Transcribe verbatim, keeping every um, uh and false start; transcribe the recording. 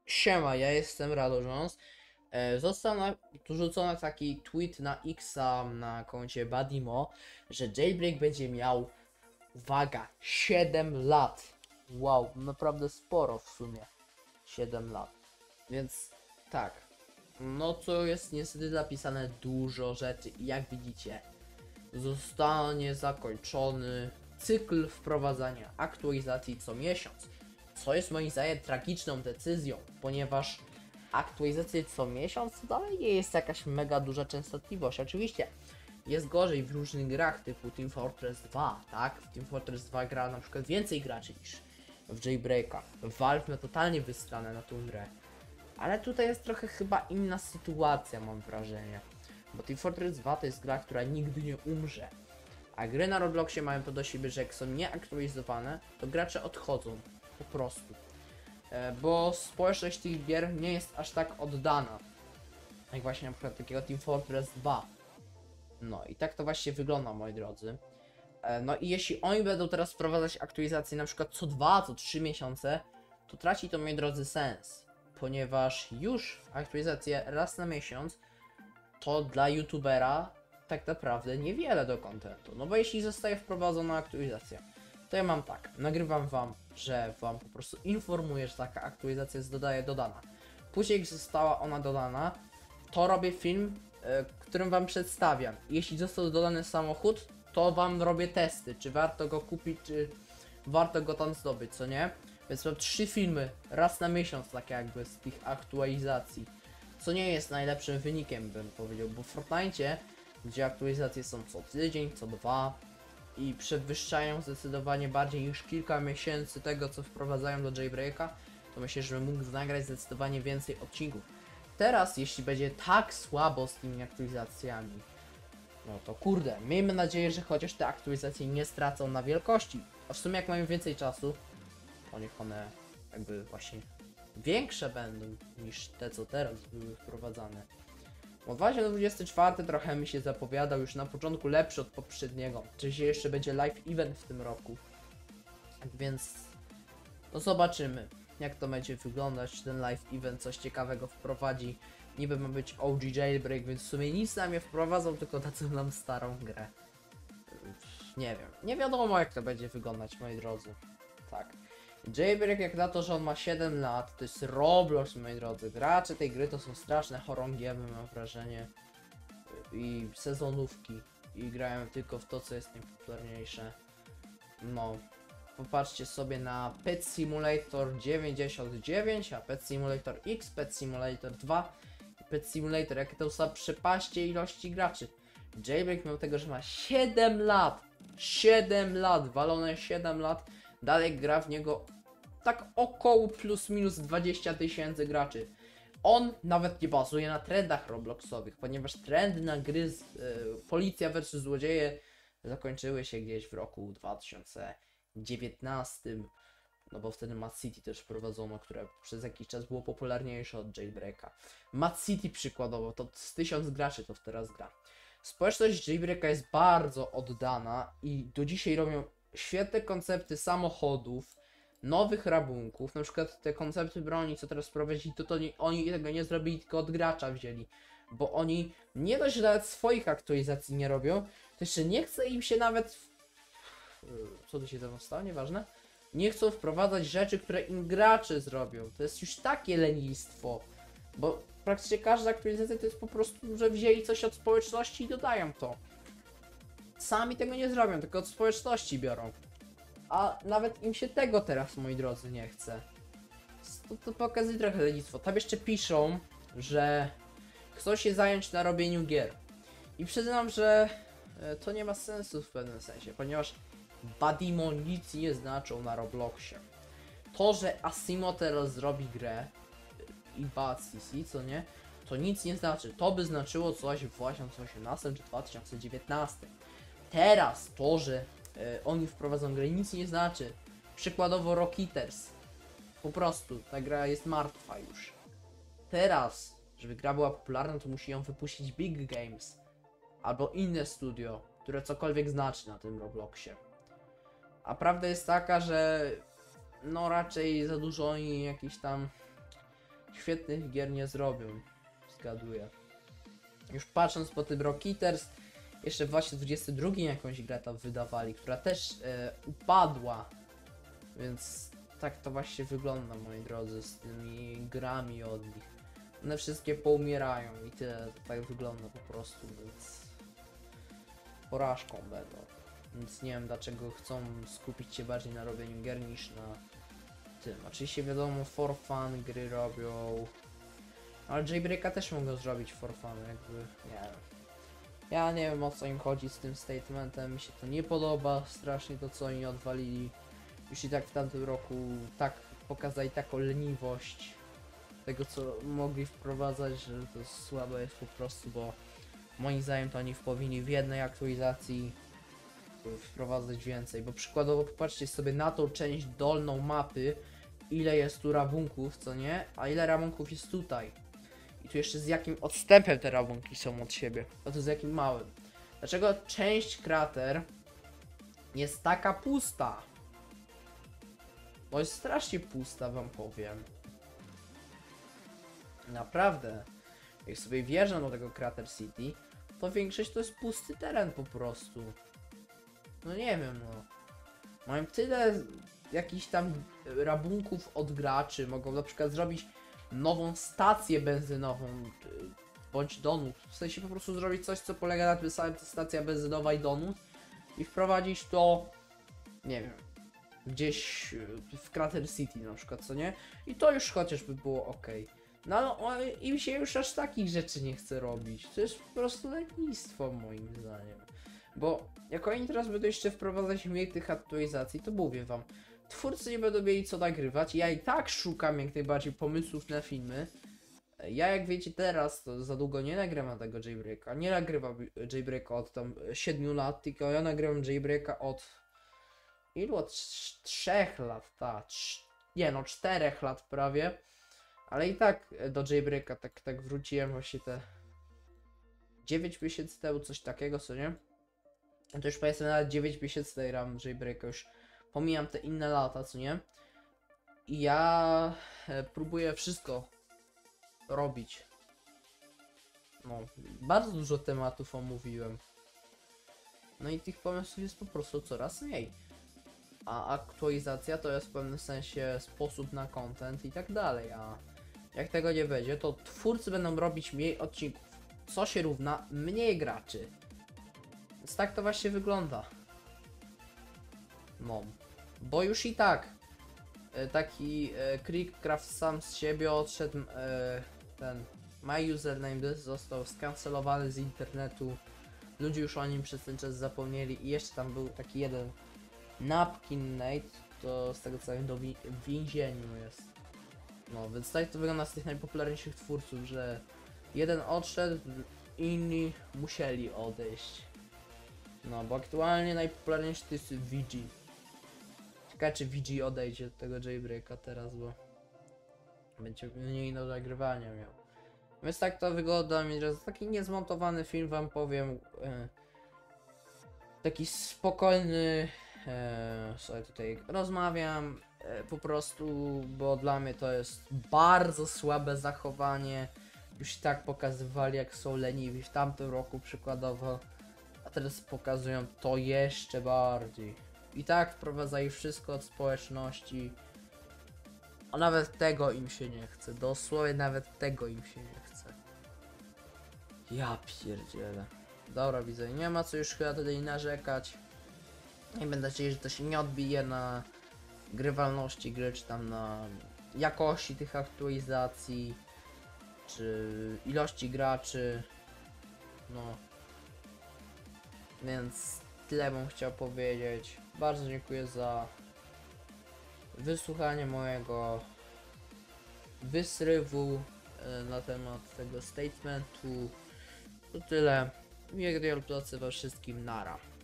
Siema, ja jestem Radożąs. E, Został na, rzucony taki tweet na Xa na koncie Badimo, że Jailbreak będzie miał, uwaga, siedem lat. Wow, naprawdę sporo w sumie. siedem lat. Więc tak, no to jest niestety zapisane dużo rzeczy i jak widzicie, zostanie zakończony cykl wprowadzania aktualizacji co miesiąc. Co jest moim zdaniem tragiczną decyzją, ponieważ aktualizacje co miesiąc to dalej nie jest jakaś mega duża częstotliwość. Oczywiście jest gorzej w różnych grach typu Team Fortress dwa, tak? W Team Fortress dwa gra na przykład więcej graczy niż w Jailbreaka. Valve ma totalnie wystranę na tą grę. Ale tutaj jest trochę chyba inna sytuacja, mam wrażenie. Bo Team Fortress dwa to jest gra, która nigdy nie umrze. A gry na Robloxie mają to do siebie, że jak są nieaktualizowane, to gracze odchodzą. Po prostu. E, bo społeczność tych gier nie jest aż tak oddana. Jak właśnie na przykład takiego Team Fortress dwa. No i tak to właśnie wygląda, moi drodzy. E, no i jeśli oni będą teraz wprowadzać aktualizacje na przykład co dwa, co trzy miesiące, to traci to, moi drodzy, sens. Ponieważ już aktualizacje raz na miesiąc to dla youtubera tak naprawdę niewiele do kontentu. No bo jeśli zostaje wprowadzona aktualizacja, to ja mam tak, nagrywam wam, że wam po prostu informuję, że taka aktualizacja jest dodaje dodana. Później jak została ona dodana, to robię film, y, którym wam przedstawiam. Jeśli został dodany samochód, to wam robię testy, czy warto go kupić, czy warto go tam zdobyć, co nie? Więc mam trzy filmy, raz na miesiąc, tak jakby z tych aktualizacji. Co nie jest najlepszym wynikiem, bym powiedział, bo w Fortnite, gdzie aktualizacje są co tydzień, co dwa i przewyższają zdecydowanie bardziej niż kilka miesięcy tego, co wprowadzają do Jailbreaka, to myślę, że mógł nagrać zdecydowanie więcej odcinków. Teraz, jeśli będzie tak słabo z tymi aktualizacjami, no to kurde, miejmy nadzieję, że chociaż te aktualizacje nie stracą na wielkości. A w sumie jak mają więcej czasu, to niech one jakby właśnie większe będą niż te, co teraz były wprowadzane. Bo dwa tysiące dwudziesty czwarty trochę mi się zapowiadał już na początku lepszy od poprzedniego. Czy się jeszcze będzie live event w tym roku. Tak więc no zobaczymy, jak to będzie wyglądać. Ten live event coś ciekawego wprowadzi. Niby ma być O G Jailbreak, więc w sumie nic nam nie wprowadzą, tylko dadzą nam starą grę. Nie wiem. Nie wiadomo, jak to będzie wyglądać, moi drodzy. Tak. Jailbreak, jak na to, że on ma siedem lat, to jest Roblox, moi drodzy. Gracze tej gry to są straszne chorągiewy, mam wrażenie. I sezonówki. I grają tylko w to, co jest najpopularniejsze. No. Popatrzcie sobie na Pet Simulator dziewięćdziesiąt dziewięć, a Pet Simulator X, Pet Simulator dwa i Pet Simulator, jakie to są przepaście ilości graczy. Jailbreak miał tego, że ma siedem lat. siedem lat, walone siedem lat. Dalej gra w niego tak około plus minus dwadzieścia tysięcy graczy. On nawet nie bazuje na trendach robloxowych, ponieważ trendy na gry z y, Policja versus Złodzieje zakończyły się gdzieś w roku dwa tysiące dziewiętnastym. No bo wtedy Mad City też wprowadzono, które przez jakiś czas było popularniejsze od Jailbreaka. Mad City przykładowo, to z tysiąc graczy to teraz gra. Społeczność Jailbreaka jest bardzo oddana i do dzisiaj robią świetne koncepty samochodów, nowych rabunków, na przykład te koncepty broni, co teraz prowadzili, to, to nie, oni tego nie zrobili, tylko od gracza wzięli. Bo oni nie dość, że nawet swoich aktualizacji nie robią, to jeszcze nie chce im się nawet... Co tu się tam stało? Nieważne. Nie chcą wprowadzać rzeczy, które im gracze zrobią. To jest już takie lenistwo. Bo praktycznie każda aktualizacja to jest po prostu, że wzięli coś od społeczności i dodają to. Sami tego nie zrobią, tylko od społeczności biorą. A nawet im się tego teraz, moi drodzy, nie chce. To, to pokazuje trochę lenistwo. Tam jeszcze piszą, że chcą się zająć na robieniu gier. I przyznam, że to nie ma sensu w pewnym sensie, ponieważ Badimo nic nie znaczą na Robloxie. To, że Asimo teraz zrobi grę i Bad C C, co nie, to nic nie znaczy. To by znaczyło coś w dwa tysiące osiemnastym czy dwa tysiące dziewiętnastym. Teraz to, że y, oni wprowadzą grę, nic nie znaczy. Przykładowo Rock Eaters. Po prostu, ta gra jest martwa już. Teraz, żeby gra była popularna, to musi ją wypuścić Big Games. Albo inne studio, które cokolwiek znaczy na tym Robloxie. A prawda jest taka, że no raczej za dużo oni jakiś tam świetnych gier nie zrobią. Zgaduję. Już patrząc po tym Rock Eaters, jeszcze w dwa tysiące dwudziestym drugim jakąś grę tam wydawali, która też e, upadła. Więc tak to właśnie wygląda, moi drodzy, z tymi grami od nich. One wszystkie poumierają i tyle, to tak wygląda po prostu, więc porażką będą. Więc nie wiem, dlaczego chcą skupić się bardziej na robieniu gier niż na tym. Oczywiście wiadomo, for fun gry robią, ale Jailbreaka też mogą zrobić for fun, jakby, nie wiem. Ja nie wiem, o co im chodzi z tym statementem, mi się to nie podoba strasznie, to co oni odwalili. Już i tak w tamtym roku tak pokazali taką leniwość tego, co mogli wprowadzać, że to słabe jest po prostu, bo moim zdaniem to oni powinni w jednej aktualizacji wprowadzać więcej, bo przykładowo popatrzcie sobie na tą część dolną mapy, ile jest tu rabunków, co nie, a ile rabunków jest tutaj. I tu jeszcze z jakim odstępem te rabunki są od siebie, a to z jakim małym. Dlaczego część krater jest taka pusta? Bo jest strasznie pusta, wam powiem. Naprawdę. Jak sobie wjeżdżam do tego Crater City, to większość to jest pusty teren po prostu. No nie wiem, no. Mają tyle jakichś tam rabunków od graczy. Mogą na przykład zrobić nową stację benzynową, bądź donut. W sensie po prostu zrobić coś, co polega na tym samym, co stacja benzynowa i donut. I wprowadzić to, nie wiem, gdzieś w Crater City na przykład, co nie? I to już chociażby było ok. No ale im się już aż takich rzeczy nie chce robić. To jest po prostu lenistwo moim zdaniem. Bo jak oni teraz będą jeszcze wprowadzać mniej tych aktualizacji, to mówię wam, twórcy nie będą mieli co nagrywać. Ja i tak szukam jak najbardziej pomysłów na filmy. Ja jak wiecie teraz, to za długo nie nagrywam tego Jailbreaka. Nie nagrywam Jailbreaka od tam siedmiu lat, tylko ja nagrywam Jailbreaka od ilu? Od trzech lat, tak. Nie no, czterech lat prawie. Ale i tak do Jailbreaka tak, tak wróciłem właśnie te dziewięć miesięcy temu, coś takiego, co nie? To już powiedzmy nawet dziewięć miesięcy tej ram Jailbreaka, już pomijam te inne lata, co nie? I ja e, próbuję wszystko robić. No, bardzo dużo tematów omówiłem. No i tych pomysłów jest po prostu coraz mniej. A aktualizacja to jest w pewnym sensie sposób na content i tak dalej, a jak tego nie będzie, to twórcy będą robić mniej odcinków, co się równa mniej graczy. Więc tak to właśnie wygląda. No, bo już i tak e, taki e, Creekcraft sam z siebie odszedł, e, ten my username został skancelowany z internetu. Ludzie już o nim przez ten czas zapomnieli i jeszcze tam był taki jeden Napkin Nate, to z tego co wiem, do wi w więzieniu jest. No, więc tak to wygląda z tych najpopularniejszych twórców, że jeden odszedł, inni musieli odejść. No, bo aktualnie najpopularniejszy to jest V G. Ciekawe czy V G odejdzie od tego Jailbreaka teraz, bo będzie mniej do nagrywania miał. Więc tak to wygląda, że taki niezmontowany film wam powiem. E, taki spokojny. E, sobie tutaj rozmawiam. E, po prostu, bo dla mnie to jest bardzo słabe zachowanie. Już i tak pokazywali jak są leniwi w tamtym roku przykładowo. A teraz pokazują to jeszcze bardziej. I tak wprowadzają wszystko od społeczności. A nawet tego im się nie chce. Dosłownie nawet tego im się nie chce. Ja pierdzielę. Dobra, widzę, nie ma co już chyba tutaj narzekać. I będę nadzieję, że to się nie odbije na grywalności gry, czy tam na jakości tych aktualizacji, czy ilości graczy. No. Więc tyle bym chciał powiedzieć. Bardzo dziękuję za wysłuchanie mojego wysrywu e, na temat tego statementu. To tyle. Miłego dnia lub nocy we wszystkim. Nara.